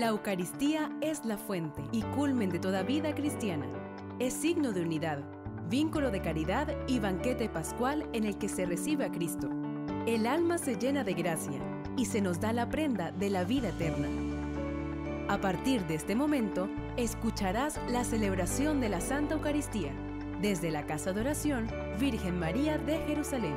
La Eucaristía es la fuente y culmen de toda vida cristiana. Es signo de unidad, vínculo de caridad y banquete pascual en el que se recibe a Cristo. El alma se llena de gracia y se nos da la prenda de la vida eterna. A partir de este momento, escucharás la celebración de la Santa Eucaristía desde la Casa de Oración Virgen María de Jerusalén.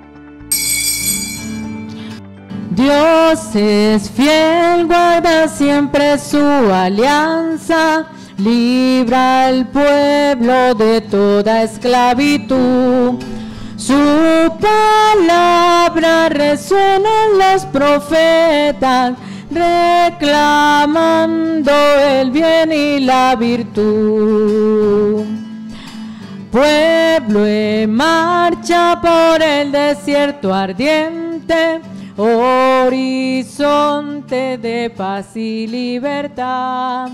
Dios es fiel, guarda siempre su alianza, libra al pueblo de toda esclavitud. Su palabra resuena en los profetas, reclamando el bien y la virtud. Pueblo en marcha por el desierto ardiente, horizonte de paz y libertad.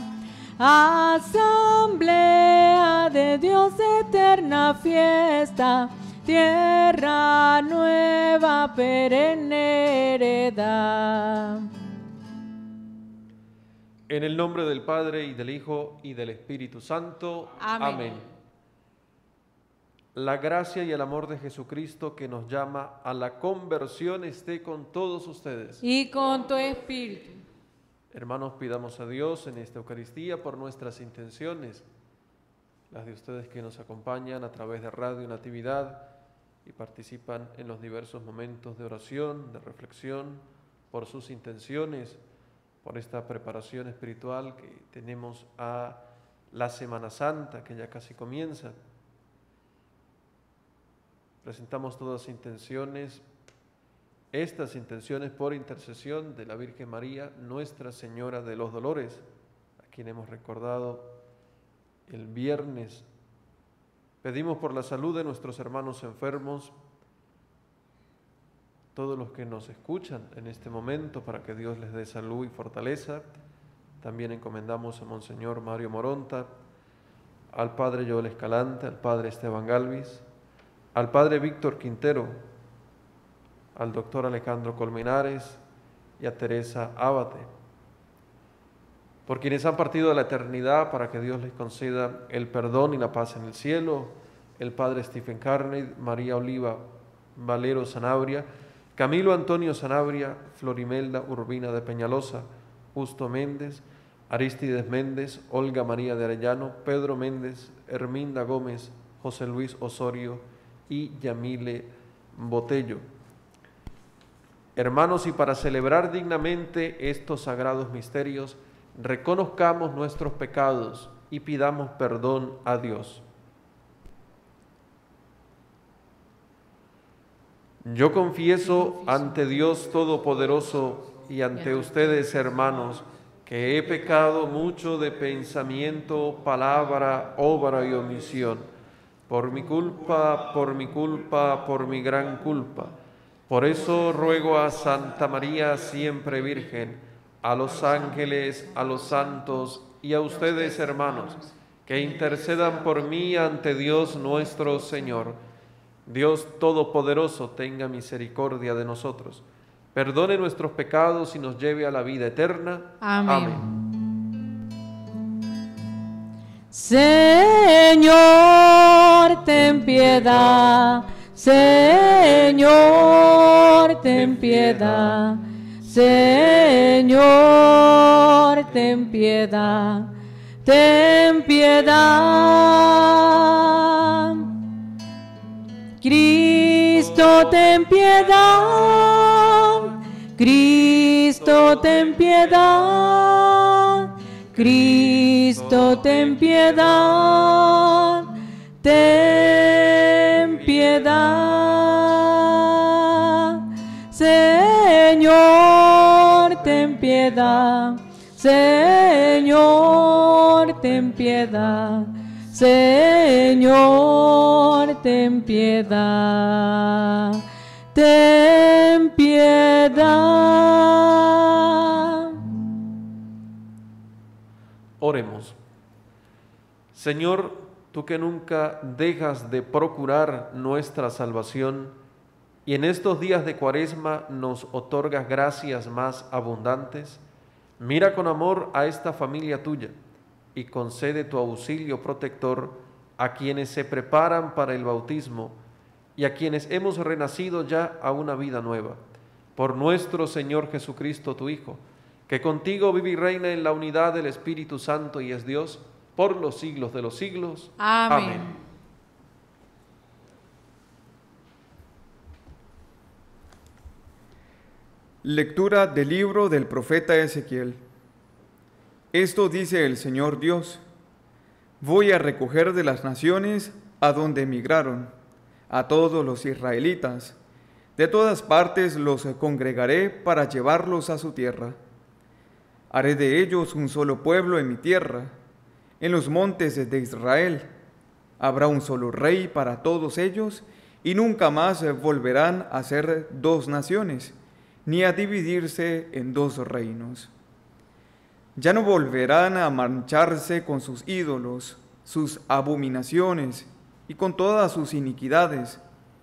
Asamblea de Dios, eterna fiesta, tierra nueva, perenne heredad. En el nombre del Padre, y del Hijo, y del Espíritu Santo. Amén. Amén. La gracia y el amor de Jesucristo, que nos llama a la conversión, esté con todos ustedes. Y con tu espíritu. Hermanos, pidamos a Dios en esta Eucaristía por nuestras intenciones, las de ustedes que nos acompañan a través de Radio Natividad y participan en los diversos momentos de oración, de reflexión, por sus intenciones, por esta preparación espiritual que tenemos a la Semana Santa, que ya casi comienza. Presentamos todas intenciones, estas intenciones por intercesión de la Virgen María, Nuestra Señora de los Dolores, a quien hemos recordado el viernes. Pedimos por la salud de nuestros hermanos enfermos, todos los que nos escuchan en este momento, para que Dios les dé salud y fortaleza. También encomendamos a Monseñor Mario Moronta, al Padre Joel Escalante, al Padre Esteban Galvis, al Padre Víctor Quintero, al Doctor Alejandro Colmenares y a Teresa Ábate, por quienes han partido a la eternidad, para que Dios les conceda el perdón y la paz en el cielo, el Padre Stephen Carney, María Oliva Valero Sanabria, Camilo Antonio Sanabria, Florimelda Urbina de Peñalosa, Justo Méndez, Aristides Méndez, Olga María de Arellano, Pedro Méndez, Herminda Gómez, José Luis Osorio y Yamile Botello. Hermanos, y para celebrar dignamente estos sagrados misterios, reconozcamos nuestros pecados y pidamos perdón a Dios. Yo confieso ante Dios Todopoderoso y ante ustedes, hermanos, que he pecado mucho de pensamiento, palabra, obra y omisión, por mi culpa, por mi gran culpa. Por eso ruego a Santa María, siempre Virgen, a los ángeles, a los santos y a ustedes, hermanos, que intercedan por mí ante Dios nuestro Señor. Dios Todopoderoso tenga misericordia de nosotros, perdone nuestros pecados y nos lleve a la vida eterna. Amén. Señor, ten piedad. Señor, ten piedad. Señor, ten piedad. Ten piedad. Cristo, ten piedad. Cristo, ten piedad. Cristo, ten piedad. Ten piedad. Señor, ten piedad. Señor, ten piedad. Señor, ten piedad. Ten piedad. Oremos. Señor, tú que nunca dejas de procurar nuestra salvación y en estos días de Cuaresma nos otorgas gracias más abundantes, Mira con amor a esta familia tuya y concede tu auxilio protector a quienes se preparan para el bautismo y a quienes hemos renacido ya a una vida nueva. Por nuestro Señor Jesucristo, tu Hijo, que contigo vive y reina en la unidad del Espíritu Santo y es Dios por los siglos de los siglos. Amén. Lectura del libro del profeta Ezequiel. Esto dice el Señor Dios: voy a recoger de las naciones a donde emigraron a todos los israelitas. De todas partes los congregaré para llevarlos a su tierra. Haré de ellos un solo pueblo en mi tierra. En los montes de Israel habrá un solo rey para todos ellos, y nunca más volverán a ser dos naciones, ni a dividirse en dos reinos. Ya no volverán a mancharse con sus ídolos, sus abominaciones y con todas sus iniquidades.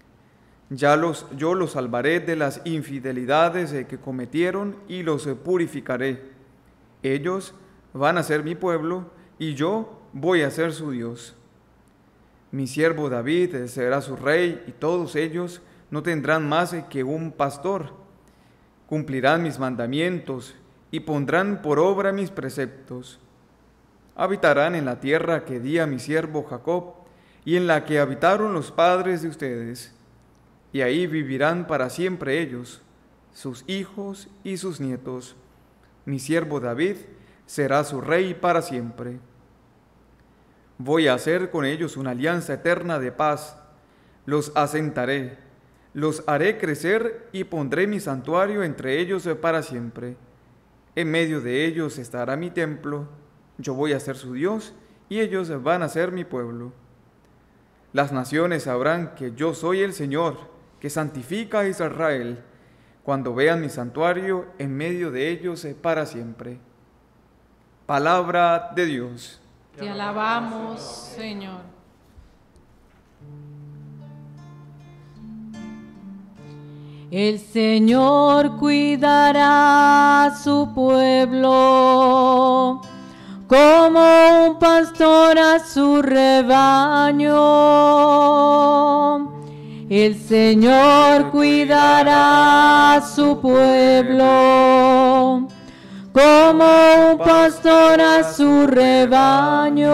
Yo los salvaré de las infidelidades que cometieron y los purificaré. Ellos van a ser mi pueblo y yo voy a ser su Dios. Mi siervo David será su rey y todos ellos no tendrán más que un pastor. Cumplirán mis mandamientos y pondrán por obra mis preceptos. Habitarán en la tierra que di a mi siervo Jacob y en la que habitaron los padres de ustedes. Y ahí vivirán para siempre ellos, sus hijos y sus nietos. Mi siervo David será su rey para siempre. Voy a hacer con ellos una alianza eterna de paz. Los asentaré, los haré crecer y pondré mi santuario entre ellos para siempre. En medio de ellos estará mi templo. Yo voy a ser su Dios y ellos van a ser mi pueblo. Las naciones sabrán que yo soy el Señor, que santifica a Israel, cuando vean mi santuario en medio de ellos para siempre. Palabra de Dios. Te alabamos, Señor. El Señor cuidará a su pueblo, como un pastor a su rebaño. El Señor cuidará a su pueblo, como un pastor a su rebaño.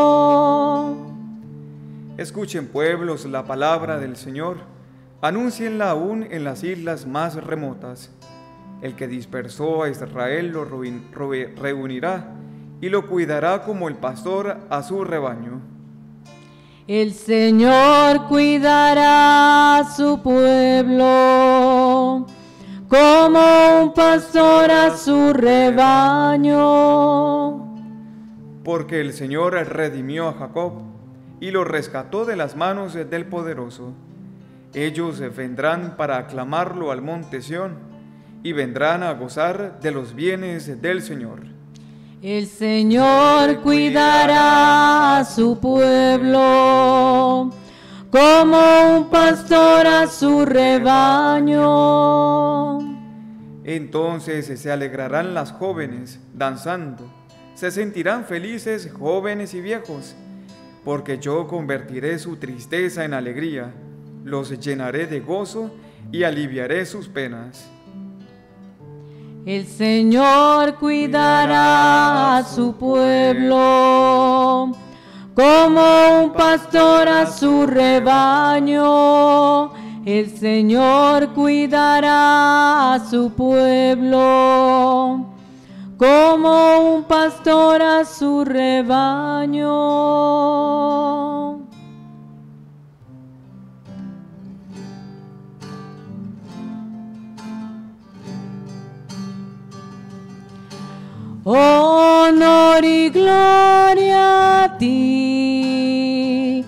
Escuchen, pueblos, la palabra del Señor. Anúncienla aún en las islas más remotas. El que dispersó a Israel lo reunirá y lo cuidará como el pastor a su rebaño. El Señor cuidará a su pueblo, como un pastor a su rebaño. Porque el Señor redimió a Jacob y lo rescató de las manos del Poderoso. Ellos vendrán para aclamarlo al monte Sión y vendrán a gozar de los bienes del Señor. El Señor cuidará a su pueblo, como un pastor a su rebaño. Entonces se alegrarán las jóvenes danzando, se sentirán felices jóvenes y viejos, porque yo convertiré su tristeza en alegría, los llenaré de gozo y aliviaré sus penas. El Señor cuidará a su pueblo, como un pastor a su rebaño. El Señor cuidará a su pueblo, como un pastor a su rebaño. Honor y gloria a ti,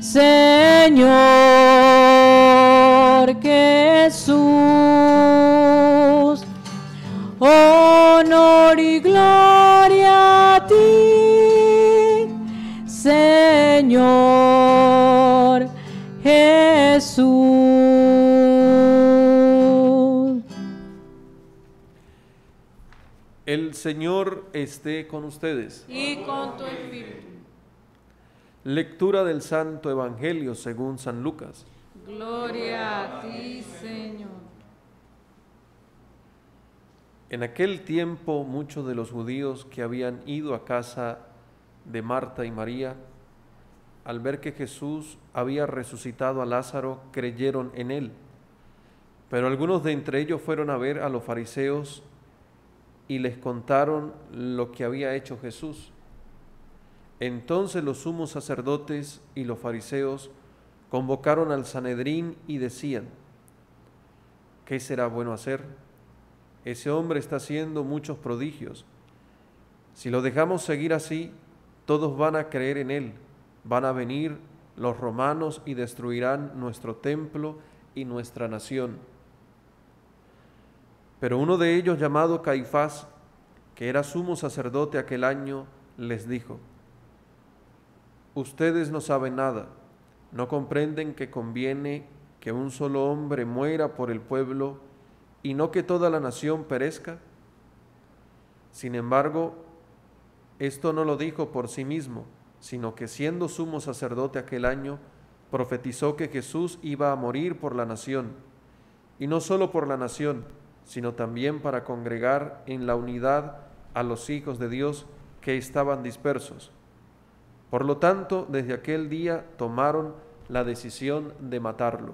Señor Jesús. Honor y gloria a ti, Señor Jesús. El Señor esté con ustedes. Y con tu espíritu. Lectura del Santo Evangelio según San Lucas. Gloria a ti, Señor. En aquel tiempo muchos de los judíos que habían ido a casa de Marta y María, al ver que Jesús había resucitado a Lázaro, creyeron en él. Pero algunos de entre ellos fueron a ver a los fariseos y les contaron lo que había hecho Jesús. Entonces los sumos sacerdotes y los fariseos convocaron al Sanedrín y decían: ¿qué será bueno hacer? Ese hombre está haciendo muchos prodigios. Si lo dejamos seguir así, todos van a creer en él. Van a venir los romanos y destruirán nuestro templo y nuestra nación. Pero uno de ellos, llamado Caifás, que era sumo sacerdote aquel año, les dijo: ustedes no saben nada, no comprenden que conviene que un solo hombre muera por el pueblo y no que toda la nación perezca. Sin embargo, esto no lo dijo por sí mismo, sino que siendo sumo sacerdote aquel año, profetizó que Jesús iba a morir por la nación, y no solo por la nación, sino también para congregar en la unidad a los hijos de Dios que estaban dispersos. Por lo tanto, desde aquel día tomaron la decisión de matarlo.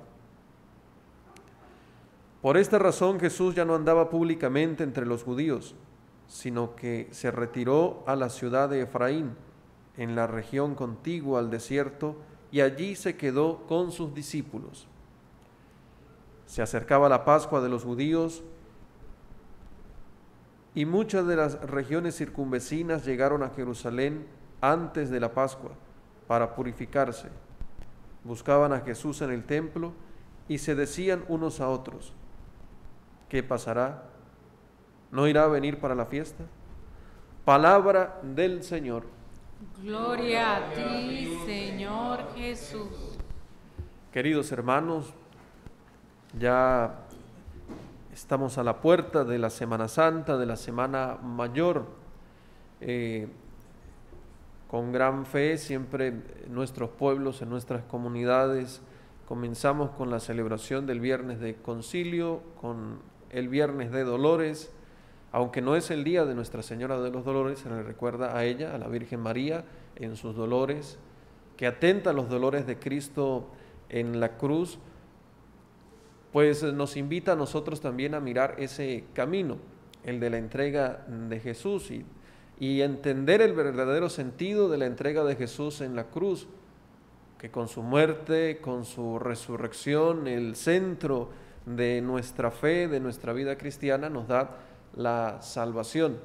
Por esta razón Jesús ya no andaba públicamente entre los judíos, sino que se retiró a la ciudad de Efraín, en la región contigua al desierto, y allí se quedó con sus discípulos. Se acercaba la Pascua de los judíos, y muchas de las regiones circunvecinas llegaron a Jerusalén antes de la Pascua para purificarse. Buscaban a Jesús en el templo y se decían unos a otros: ¿qué pasará? ¿No irá a venir para la fiesta? Palabra del Señor. Gloria a ti, Señor Jesús. Queridos hermanos, ya estamos a la puerta de la Semana Santa, de la Semana Mayor. Con gran fe, siempre en nuestros pueblos, en nuestras comunidades, comenzamos con la celebración del Viernes de Concilio, con el Viernes de Dolores. Aunque no es el día de Nuestra Señora de los Dolores, se le recuerda a ella, a la Virgen María, en sus dolores, que atenta a los dolores de Cristo en la cruz, pues nos invita a nosotros también a mirar ese camino, el de la entrega de Jesús, y entender el verdadero sentido de la entrega de Jesús en la cruz, que con su muerte, con su resurrección, el centro de nuestra fe, de nuestra vida cristiana, nos da la salvación.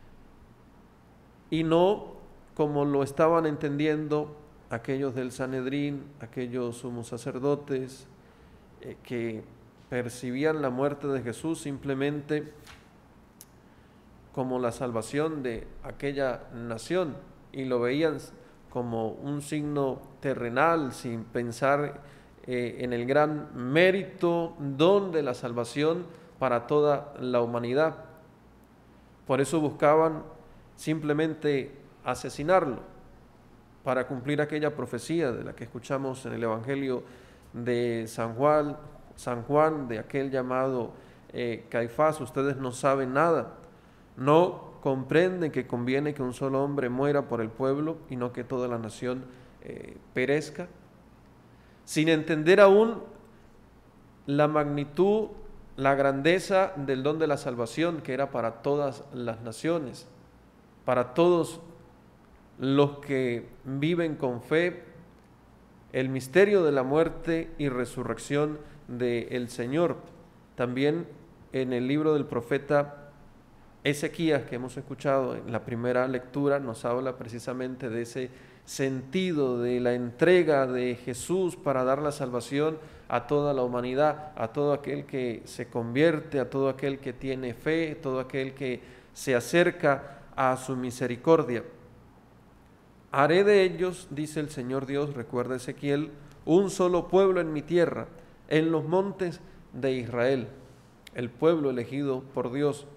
Y no como lo estaban entendiendo aquellos del Sanedrín, aquellos sumos sacerdotes, que percibían la muerte de Jesús simplemente como la salvación de aquella nación y lo veían como un signo terrenal, sin pensar en el gran mérito, don de la salvación para toda la humanidad. Por eso buscaban simplemente asesinarlo, para cumplir aquella profecía de la que escuchamos en el Evangelio de San Juan, de aquel llamado Caifás: ustedes no saben nada, no comprenden que conviene que un solo hombre muera por el pueblo y no que toda la nación perezca, sin entender aún la magnitud, la grandeza del don de la salvación, que era para todas las naciones, para todos los que viven con fe el misterio de la muerte y resurrección del Señor. También en el libro del profeta Ezequías, que hemos escuchado en la primera lectura, nos habla precisamente de ese sentido de la entrega de Jesús para dar la salvación a toda la humanidad, a todo aquel que se convierte, a todo aquel que tiene fe, todo aquel que se acerca a su misericordia. Haré de ellos, dice el Señor Dios, recuerda Ezequiel, un solo pueblo en mi tierra, en los montes de Israel, el pueblo elegido por Dios.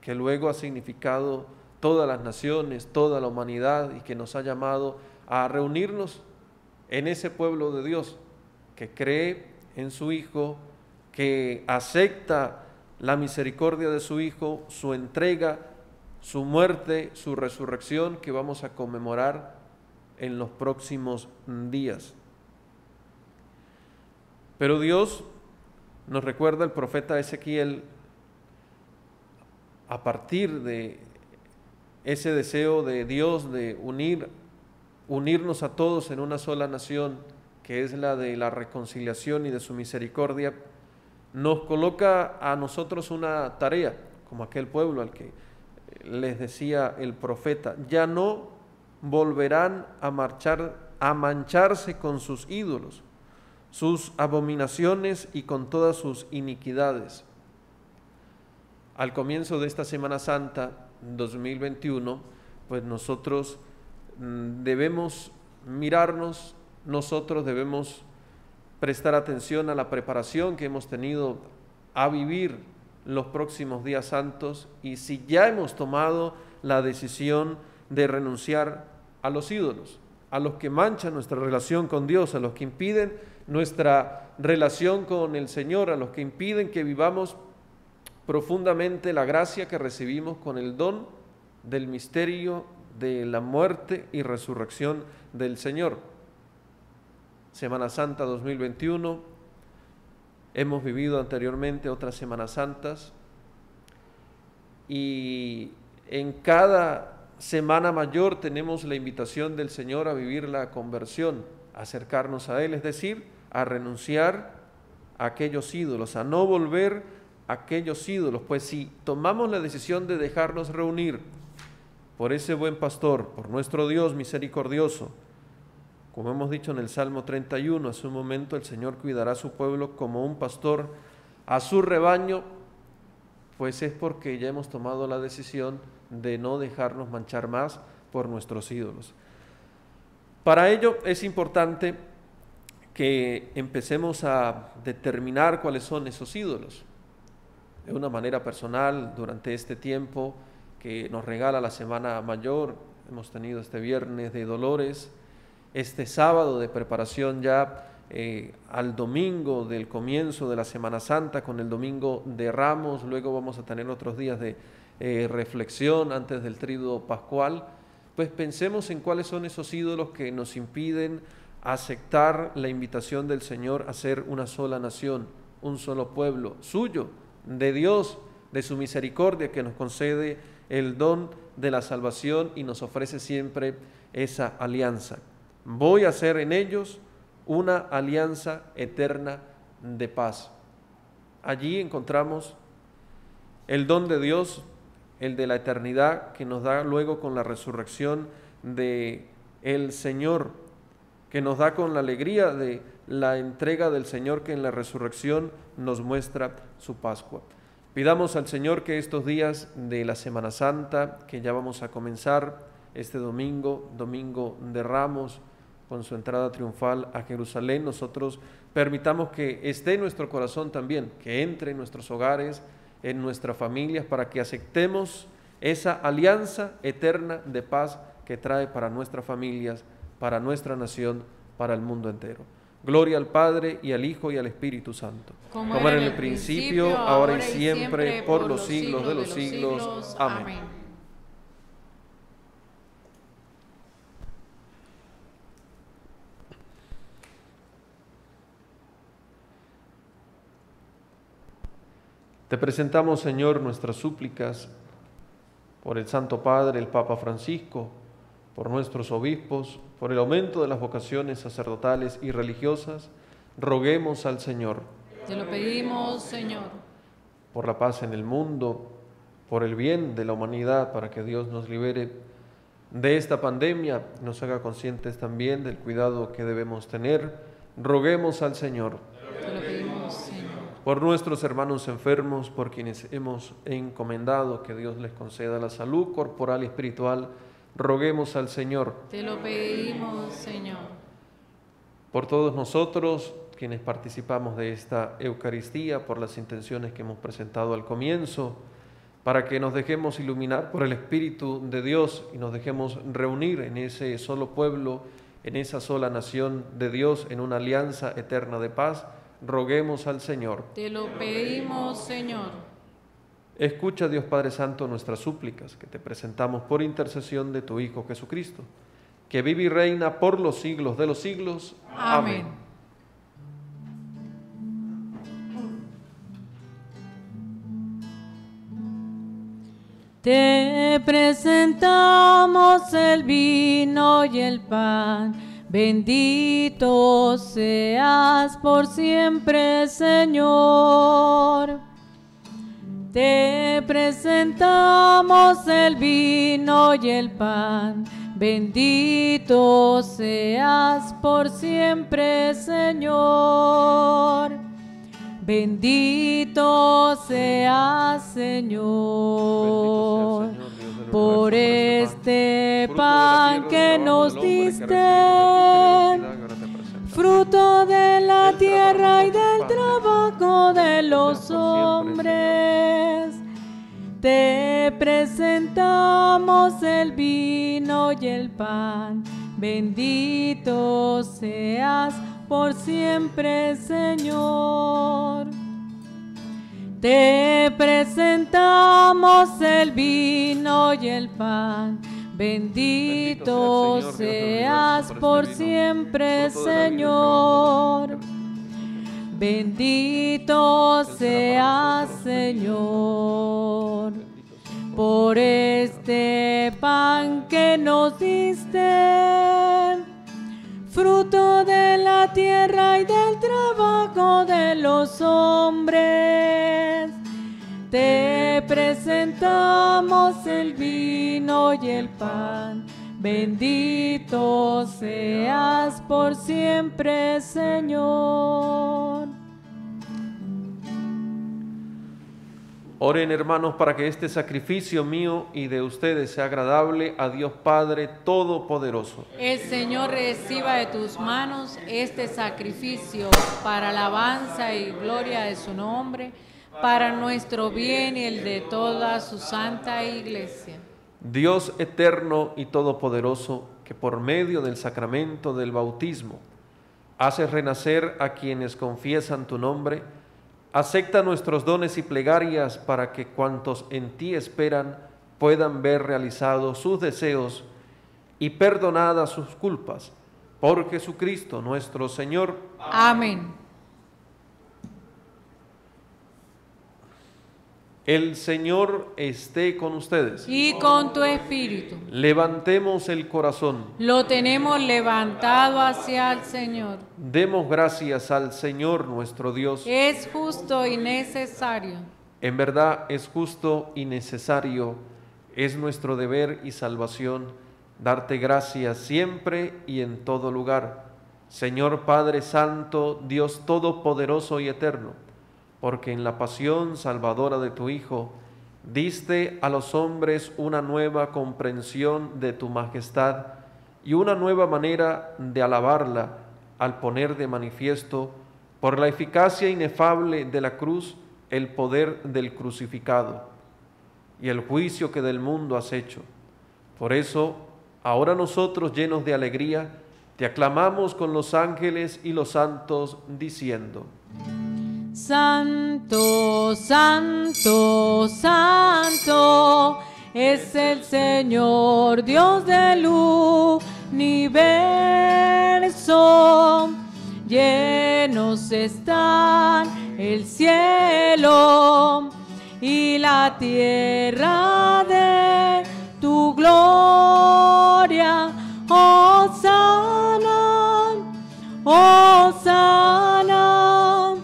que luego ha significado todas las naciones, toda la humanidad, y que nos ha llamado a reunirnos en ese pueblo de Dios que cree en su Hijo, que acepta la misericordia de su Hijo, su entrega, su muerte, su resurrección, que vamos a conmemorar en los próximos días. Pero Dios nos recuerda el profeta Ezequiel, a partir de ese deseo de Dios de unirnos a todos en una sola nación, que es la de la reconciliación y de su misericordia, nos coloca a nosotros una tarea, como aquel pueblo al que les decía el profeta: ya no volverán a mancharse con sus ídolos, sus abominaciones y con todas sus iniquidades. Al comienzo de esta Semana Santa 2021, pues nosotros debemos mirarnos, nosotros debemos prestar atención a la preparación que hemos tenido a vivir los próximos días santos, y si ya hemos tomado la decisión de renunciar a los ídolos, a los que manchan nuestra relación con Dios, a los que impiden nuestra relación con el Señor, a los que impiden que vivamos profundamente la gracia que recibimos con el don del misterio de la muerte y resurrección del Señor. Semana Santa 2021, hemos vivido anteriormente otras Semanas Santas, y en cada Semana Mayor tenemos la invitación del Señor a vivir la conversión, a acercarnos a Él, es decir, a renunciar a aquellos ídolos, a no volver a aquellos ídolos. Pues si tomamos la decisión de dejarnos reunir por ese buen pastor, por nuestro Dios misericordioso, como hemos dicho en el Salmo 31, hace un momento, el Señor cuidará a su pueblo como un pastor a su rebaño, pues es porque ya hemos tomado la decisión de no dejarnos manchar más por nuestros ídolos. Para ello es importante que empecemos a determinar cuáles son esos ídolos. De una manera personal, durante este tiempo que nos regala la Semana Mayor, hemos tenido este viernes de Dolores, este sábado de preparación ya al domingo del comienzo de la Semana Santa, con el domingo de Ramos. Luego vamos a tener otros días de reflexión antes del Tríduo Pascual. Pues pensemos en cuáles son esos ídolos que nos impiden aceptar la invitación del Señor a ser una sola nación, un solo pueblo suyo, de Dios, de su misericordia, que nos concede el don de la salvación y nos ofrece siempre esa alianza. Voy a hacer en ellos una alianza eterna de paz. Allí encontramos el don de Dios, el de la eternidad, que nos da luego con la resurrección de el Señor, que nos da con la alegría de la entrega del Señor, que en la resurrección nos muestra su Pascua. Pidamos al Señor que estos días de la Semana Santa, que ya vamos a comenzar este domingo, domingo de Ramos, con su entrada triunfal a Jerusalén, nosotros permitamos que esté en nuestro corazón también, que entre en nuestros hogares, en nuestras familias, para que aceptemos esa alianza eterna de paz que trae para nuestras familias, para nuestra nación, para el mundo entero. Gloria al Padre, y al Hijo, y al Espíritu Santo, como era en el principio, ahora y siempre, por los siglos de los siglos. Amén. Te presentamos, Señor, nuestras súplicas por el Santo Padre, el Papa Francisco, por nuestros obispos, por el aumento de las vocaciones sacerdotales y religiosas. Roguemos al Señor. Te lo pedimos, Señor. Por la paz en el mundo, por el bien de la humanidad, para que Dios nos libere de esta pandemia, nos haga conscientes también del cuidado que debemos tener. Roguemos al Señor. Te lo pedimos, Señor. Por nuestros hermanos enfermos, por quienes hemos encomendado que Dios les conceda la salud corporal y espiritual, roguemos al Señor. Te lo pedimos, Señor. Por todos nosotros, quienes participamos de esta Eucaristía, por las intenciones que hemos presentado al comienzo, para que nos dejemos iluminar por el Espíritu de Dios y nos dejemos reunir en ese solo pueblo, en esa sola nación de Dios, en una alianza eterna de paz, roguemos al Señor. Te lo pedimos, Señor. Escucha, Dios Padre Santo, nuestras súplicas que te presentamos por intercesión de tu Hijo Jesucristo, que vive y reina por los siglos de los siglos. Amén. Te presentamos el vino y el pan, bendito seas por siempre, Señor. Te presentamos el vino y el pan, bendito seas por siempre, Señor. Bendito seas, Señor, por este pan que nos diste, fruto de la tierra y del trabajo de los hombres. Te presentamos el vino y el pan, bendito seas por siempre, Señor. Te presentamos el vino y el pan, bendito seas por siempre, Señor. Bendito seas, Señor, por este pan que nos diste, fruto de la tierra y del trabajo de los hombres. Te presentamos el vino y el pan, bendito seas por siempre, Señor. Oren, hermanos, para que este sacrificio mío y de ustedes sea agradable a Dios Padre Todopoderoso. El Señor reciba de tus manos este sacrificio para alabanza y gloria de su nombre, para nuestro bien y el de toda su santa iglesia. Dios eterno y todopoderoso, que por medio del sacramento del bautismo haces renacer a quienes confiesan tu nombre, acepta nuestros dones y plegarias para que cuantos en ti esperan puedan ver realizados sus deseos y perdonadas sus culpas. Por Jesucristo nuestro Señor. Amén. El Señor esté con ustedes. Y con tu espíritu. Levantemos el corazón. Lo tenemos levantado hacia el Señor. Demos gracias al Señor nuestro Dios. Es justo y necesario. En verdad es justo y necesario, es nuestro deber y salvación, darte gracias siempre y en todo lugar. Señor Padre Santo, Dios Todopoderoso y Eterno, porque en la pasión salvadora de tu Hijo, diste a los hombres una nueva comprensión de tu majestad y una nueva manera de alabarla al poner de manifiesto, por la eficacia inefable de la cruz, el poder del crucificado y el juicio que del mundo has hecho. Por eso, ahora nosotros, llenos de alegría, te aclamamos con los ángeles y los santos, diciendo: Santo, santo, santo, es el Señor Dios del universo. Llenos están el cielo y la tierra de tu gloria. Hosana, hosana,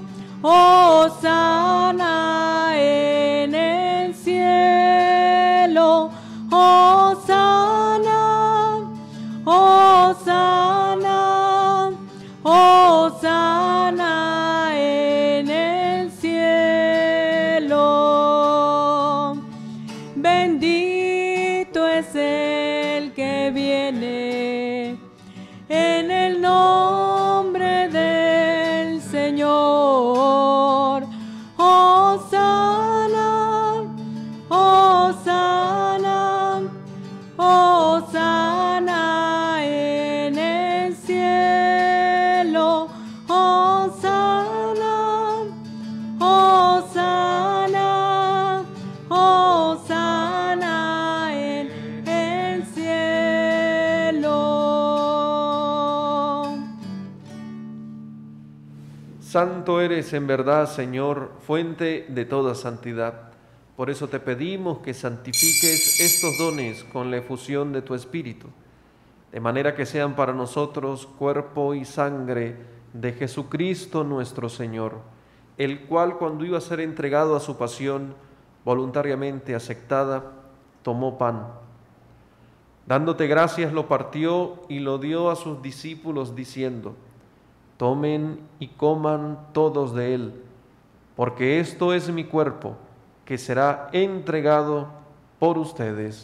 hosana en el cielo. Hosana, hosana, hosana en el cielo. Bendito es el que viene en el nombre del Señor. Hosana, hosana. Santo eres en verdad, Señor, fuente de toda santidad. Por eso te pedimos que santifiques estos dones con la efusión de tu Espíritu, de manera que sean para nosotros cuerpo y sangre de Jesucristo nuestro Señor, el cual, cuando iba a ser entregado a su pasión, voluntariamente aceptada, tomó pan. Dándote gracias, lo partió y lo dio a sus discípulos, diciendo: tomen y coman todos de él, porque esto es mi cuerpo, que será entregado por ustedes.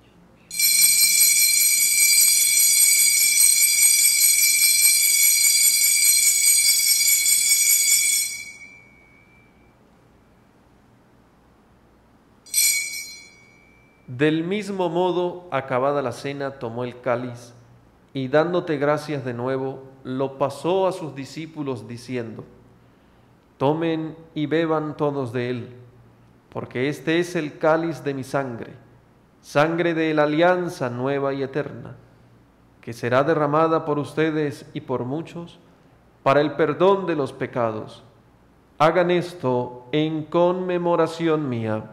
Del mismo modo, acabada la cena, tomó el cáliz y, dándote gracias de nuevo, lo pasó a sus discípulos, diciendo: tomen y beban todos de él, porque este es el cáliz de mi sangre, sangre de la alianza nueva y eterna, que será derramada por ustedes y por muchos para el perdón de los pecados. Hagan esto en conmemoración mía.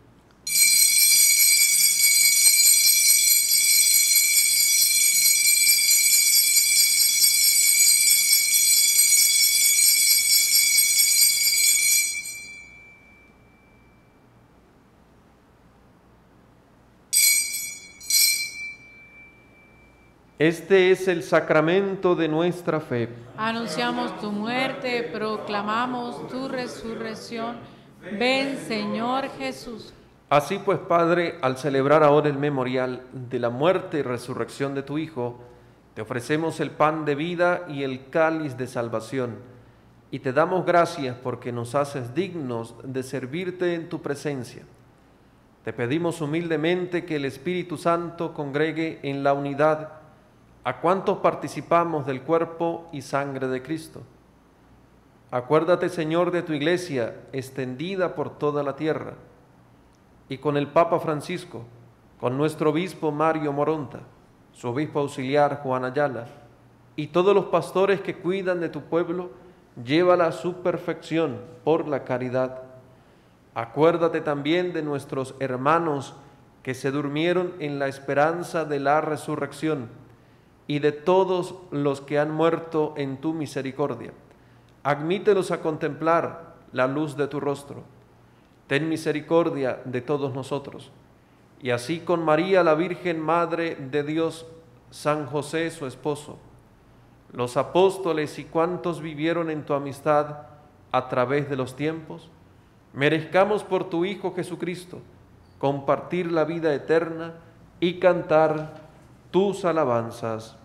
Este es el sacramento de nuestra fe. Anunciamos tu muerte, proclamamos tu resurrección. Ven, Señor Jesús. Así pues, Padre, al celebrar ahora el memorial de la muerte y resurrección de tu Hijo, te ofrecemos el pan de vida y el cáliz de salvación, y te damos gracias porque nos haces dignos de servirte en tu presencia. Te pedimos humildemente que el Espíritu Santo congregue en la unidad a cuantos participamos del cuerpo y sangre de Cristo. Acuérdate, Señor, de tu Iglesia extendida por toda la tierra, y con el Papa Francisco, con nuestro obispo Mario Moronta, su obispo auxiliar Juan Ayala, y todos los pastores que cuidan de tu pueblo, llévala a su perfección por la caridad. Acuérdate también de nuestros hermanos que se durmieron en la esperanza de la resurrección, y de todos los que han muerto en tu misericordia. Admítelos a contemplar la luz de tu rostro. Ten misericordia de todos nosotros. Y así con María, la Virgen Madre de Dios, San José, su esposo, los apóstoles y cuantos vivieron en tu amistad a través de los tiempos, merezcamos por tu Hijo Jesucristo compartir la vida eterna y cantar tus alabanzas.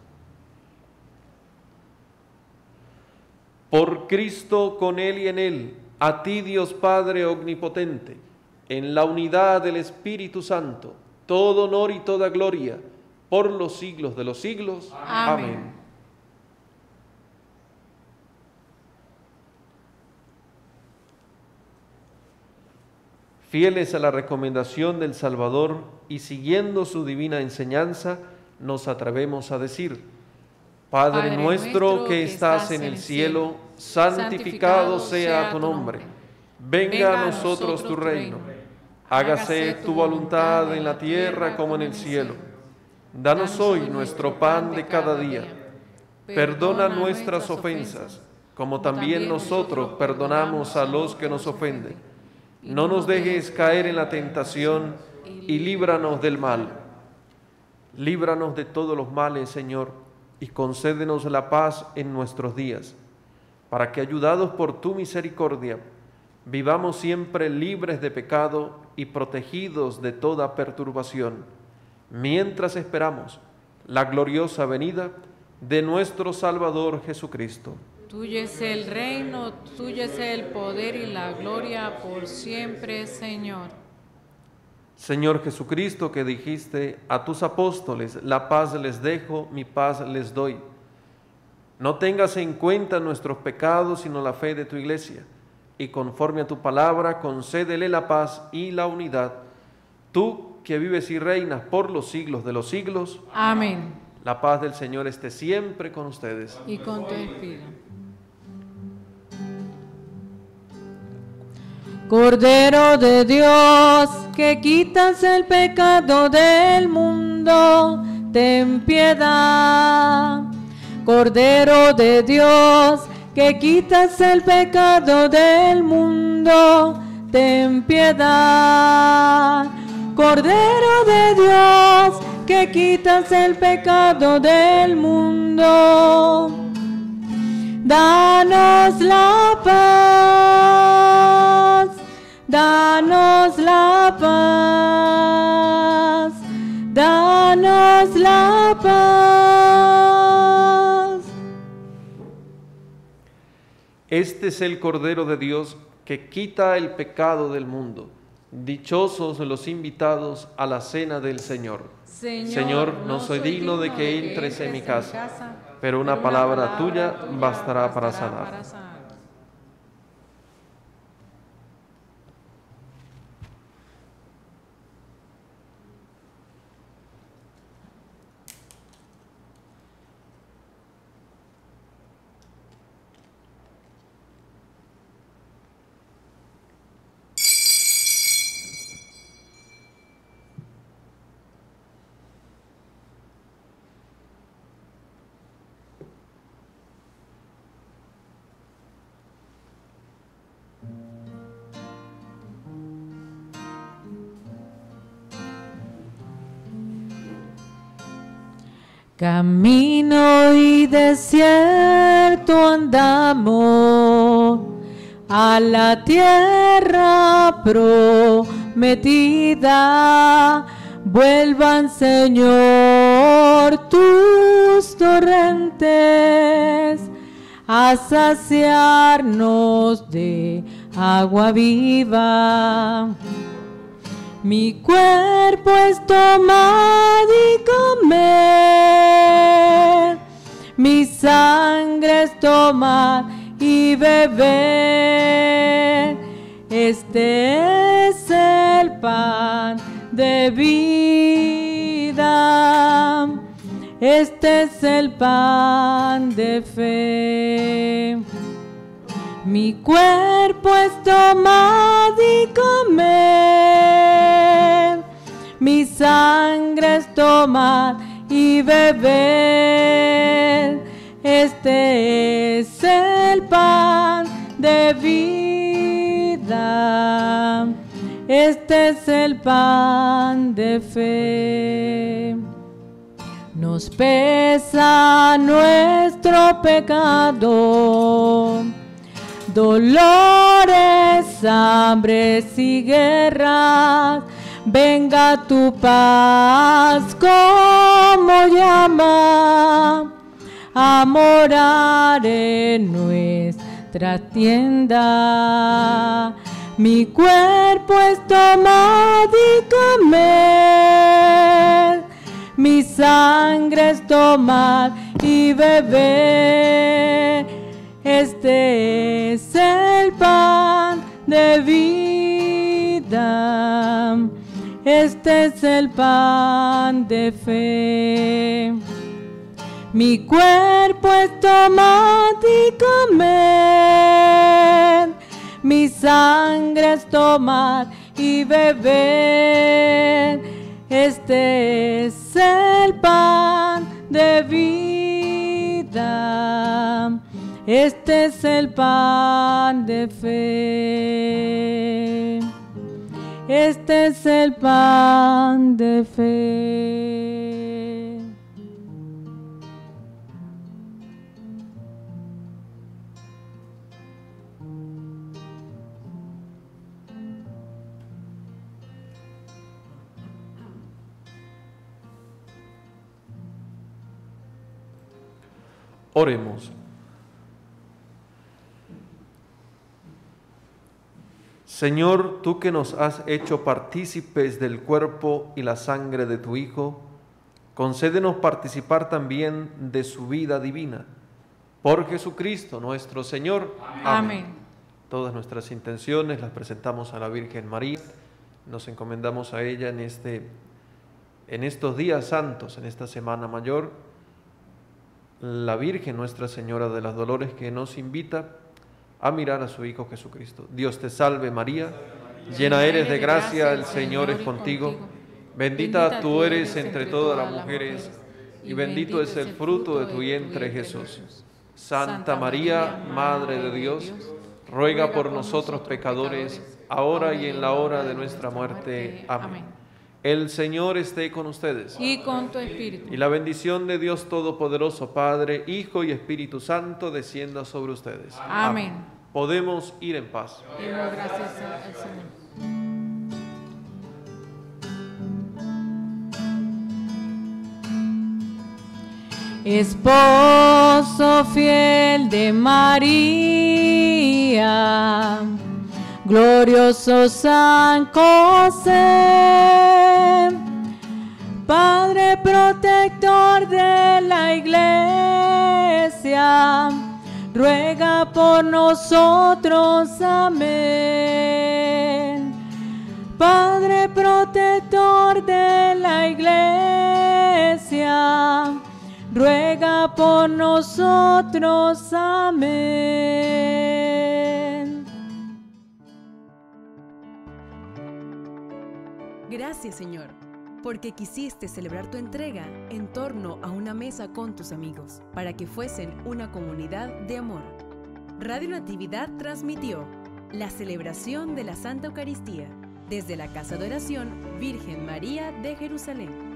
Por Cristo, con Él y en Él, a ti, Dios Padre omnipotente, en la unidad del Espíritu Santo, todo honor y toda gloria, por los siglos de los siglos. Amén. Amén. Fieles a la recomendación del Salvador y siguiendo su divina enseñanza, nos atrevemos a decir: Padre nuestro que estás en el cielo, santificado sea tu nombre. Venga a nosotros tu reino. Hágase tu voluntad en la tierra como en el cielo. Danos hoy nuestro pan de cada día. Perdona nuestras ofensas, como también nosotros perdonamos a los que nos ofenden. No nos dejes caer en la tentación y líbranos del mal. Líbranos de todos los males, Señor, y concédenos la paz en nuestros días, para que, ayudados por tu misericordia, vivamos siempre libres de pecado y protegidos de toda perturbación, mientras esperamos la gloriosa venida de nuestro Salvador Jesucristo. Tuyo es el reino, tuyo es el poder y la gloria por siempre, Señor. Señor Jesucristo, que dijiste a tus apóstoles: la paz les dejo, mi paz les doy. No tengas en cuenta nuestros pecados, sino la fe de tu Iglesia, y conforme a tu palabra, concédele la paz y la unidad. Tú, que vives y reinas por los siglos de los siglos. Amén. La paz del Señor esté siempre con ustedes. Y con tu espíritu. Cordero de Dios, que quitas el pecado del mundo, ten piedad. Cordero de Dios, que quitas el pecado del mundo, ten piedad. Cordero de Dios, que quitas el pecado del mundo, danos la paz, danos la paz, danos la paz. Este es el Cordero de Dios que quita el pecado del mundo. Dichosos los invitados a la cena del Señor. Señor, no soy digno de que entres en mi casa, pero una palabra tuya bastará para sanar. Camino y desierto andamos a la tierra prometida. Vuelvan, Señor, tus torrentes a saciarnos de agua viva. Mi cuerpo es tomar y comer, mi sangre es tomar y beber. Este es el pan de vida, este es el pan de fe. Mi cuerpo es tomar y comer, mi sangre es tomar y beber. Este es el pan de vida, este es el pan de fe. Nos pesa nuestro pecado, dolores, hambres y guerras. Venga tu paz como llama a morar en nuestra tienda. Mi cuerpo es tomar y comer, mi sangre es tomar y beber. Este es el pan de vida, este es el pan de fe. Mi cuerpo es tomar y comer, mi sangre es tomar y beber. Este es el pan de vida, este es el pan de fe, este es el pan de fe. Oremos. Señor, tú que nos has hecho partícipes del cuerpo y la sangre de tu Hijo, concédenos participar también de su vida divina. Por Jesucristo nuestro Señor. Amén. Todas nuestras intenciones las presentamos a la Virgen María. Nos encomendamos a ella en estos días santos, en esta Semana Mayor. La Virgen Nuestra Señora de las Dolores, que nos invita a mirar a su Hijo Jesucristo. Dios te salve María, llena eres de gracia, el Señor es contigo. Bendita tú eres entre todas las mujeres, y bendito es el fruto de tu vientre, Jesús. Santa María, Madre de Dios, ruega por nosotros pecadores, ahora y en la hora de nuestra muerte. Amén. El Señor esté con ustedes. Y con tu espíritu. Y la bendición de Dios Todopoderoso, Padre, Hijo y Espíritu Santo, descienda sobre ustedes. Amén. Podemos ir en paz. Demos gracias al Señor. Esposo fiel de María, glorioso San José, Padre protector de la Iglesia, ruega por nosotros. Amén. Padre protector de la Iglesia, ruega por nosotros. Amén. Gracias, Señor, porque quisiste celebrar tu entrega en torno a una mesa con tus amigos, para que fuesen una comunidad de amor. Radio Natividad transmitió la celebración de la Santa Eucaristía desde la Casa de Oración Virgen María de Jerusalén.